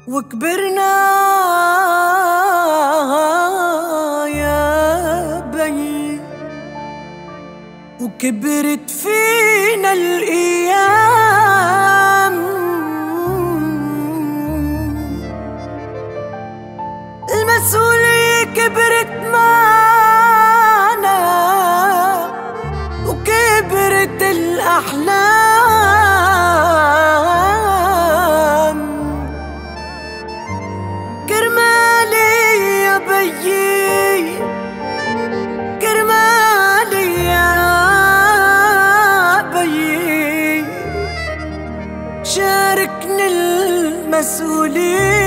وكبرنا يا بي، وكبرت فينا الأيام، المسؤولية كبرت معنا وكبرت الأحلام. كرمالي يا بيي، كرمالي يا بيي، شاركني المسؤولية